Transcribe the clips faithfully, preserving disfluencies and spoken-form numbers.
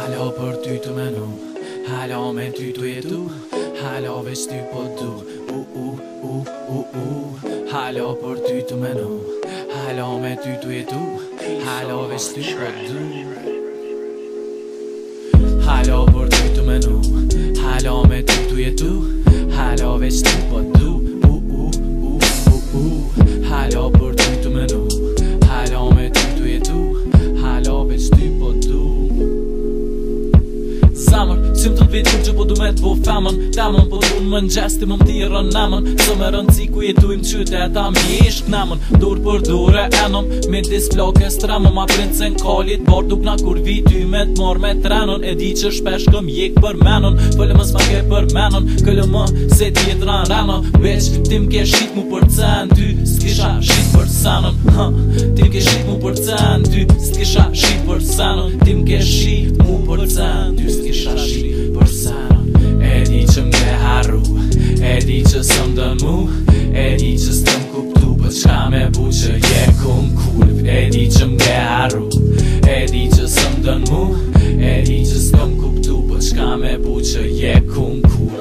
Hala për ty të menu, hala me ty të jetu, hala veç ty po du, u u u u u. Hala për ty të menu, hala me ty të jetu, hala veç ty po du. Hala për ty të menu, hala me ty të jetu, hala veç ty po du, u u u u u. Hala për ty të menu, hala me ty të jetu, hala veç ty po du. Zemer, sim të vitur që po du me t'bo femen, temen po du në mengjes ti më m'tirën nemun. Së me rendsi ku jetojm qytet a bjeshk nemun. Dore për dore enum, midis flake tremum. A princin kalit bardh dokna kur vi ty me t'marr me trenun. E di që shpesh këm jek permenen, pëllë më s'ma ke permenen, këllë më se tjetra në rena. Veç tim ke shqit mu për cen, ty stkisha shqit për senën. Tim ke shqit mu për cen, ty stkisha shqit për senën. Tim ke shqit mu për cen, ty stkisha shqit për senën. E di që m'ke harru, e di që s'm dën mu, e di që s'tëm kuptu, për qka me bu që je kun kur. E di që m'ke harru, e di që s'm dën mu, e di që s'tëm kuptu, për qka me bu që je kun kur.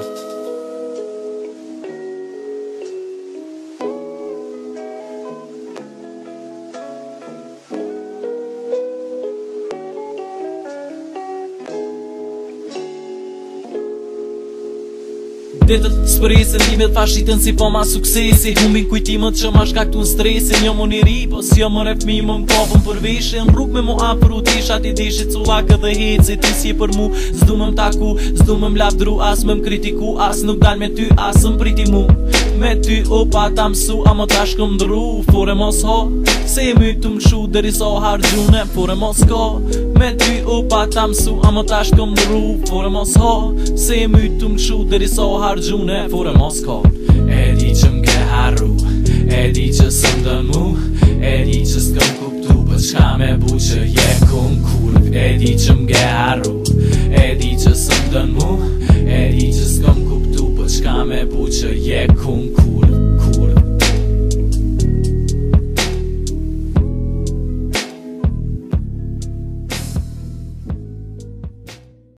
Ditët s'përisin, limet fashitën si po ma suksesi. Humbin kujtimet që ma shkaktu stresin. Jo më një ri, po si jo më refmi më m'kapën për vishin. Rrug me mu apru tisha ti dishit cullak edhe heci. Ti si për mu, s'du më m'taku, s'du më m'lavdru, as më m'kritiku, as nuk dal me ty, as m'priti mu. Me ty o pa ta msu, a më tash këm ndru, fore mos ho, se e my të mshu, deri sa hargjune, fore mos ka. Me ty o pa ta msu, a më tash këm ndru, fore mos ho, se e my të mshu, deri sa hargjune, fore mos ka. E di që m'ke harru, e di që s'm dën mu, e di që s'këm kuptu, për qka me bu që je kun kur. E di që m'ke harru, e di që s'm dën mu, e di që s'këm kuptu, për qka me bu që je kun kur.